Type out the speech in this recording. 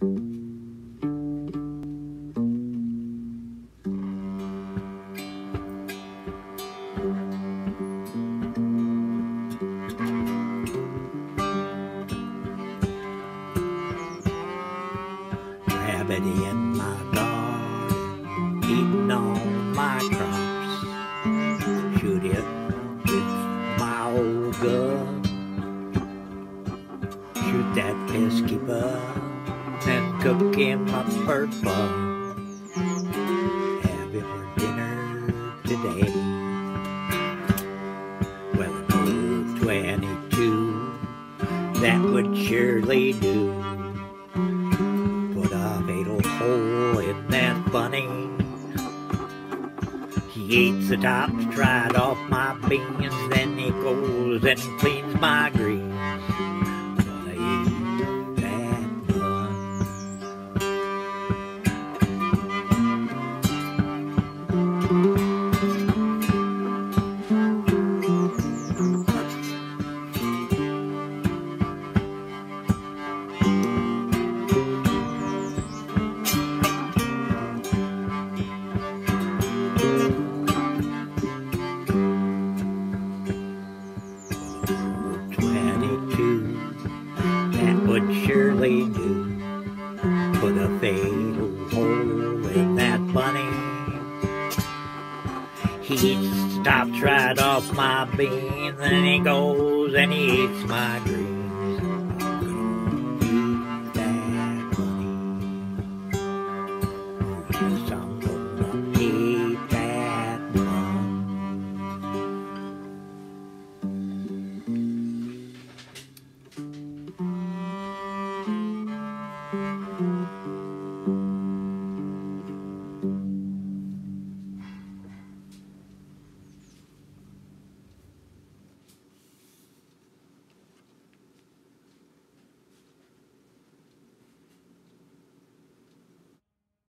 Rabbit in my garden, eating all my crops. Shoot it with my old gun. Shoot that pesky bug and cook him up for fun. Have him for dinner today. Well, an old 22, that would surely do. Put a fatal hole in that bunny. He eats the tops dried off my beans, then he goes and cleans my greens. Gonna eat that bun. Would surely do. Put a fatal hole in that bunny. He eats the tops right off my beans, then he goes and he eats my greens.